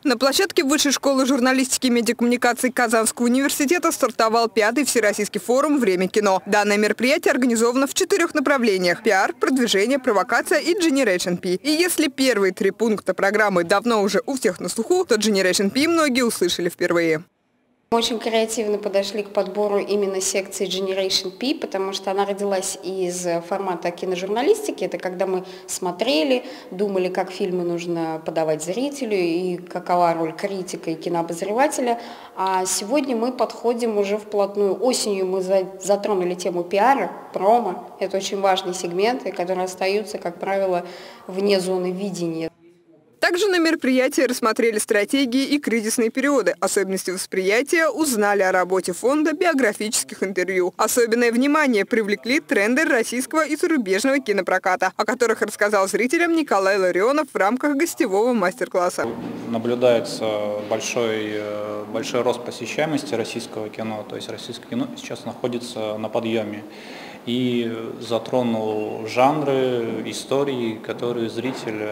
На площадке Высшей школы журналистики и медиакоммуникаций Казанского университета стартовал 5-й Всероссийский форум «Время кино». Данное мероприятие организовано в 4 направлениях – пиар, продвижение, провокация и Generation P. И если первые 3 пункта программы давно уже у всех на слуху, то Generation P многие услышали впервые. Мы очень креативно подошли к подбору именно секции Generation P, потому что она родилась из формата киножурналистики. Это когда мы смотрели, думали, как фильмы нужно подавать зрителю и какова роль критика и кинообозревателя. А сегодня мы подходим уже вплотную. Осенью мы затронули тему пиара, промо. Это очень важные сегменты, которые остаются, как правило, вне зоны видения. Также на мероприятии рассмотрели стратегии и кризисные периоды, особенности восприятия, узнали о работе фонда биографических интервью. Особенное внимание привлекли тренды российского и зарубежного кинопроката, о которых рассказал зрителям Николай Ларионов в рамках гостевого мастер-класса. Наблюдается большой рост посещаемости российского кино, то есть российское кино сейчас находится на подъеме. И затронул жанры, истории, которые зритель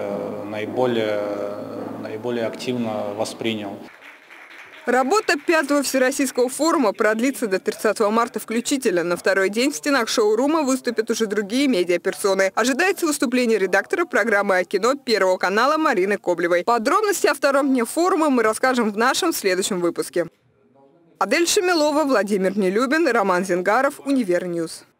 наиболее активно воспринял. Работа 5-го Всероссийского форума продлится до 30 марта включительно. На второй день в стенах шоурума выступят уже другие медиаперсоны. Ожидается выступление редактора программы о кино Первого канала Марины Коблевой. Подробности о втором дне форума мы расскажем в нашем следующем выпуске. Адель Шамилова, Владимир Нелюбин, Роман Зингаров, Универньюз.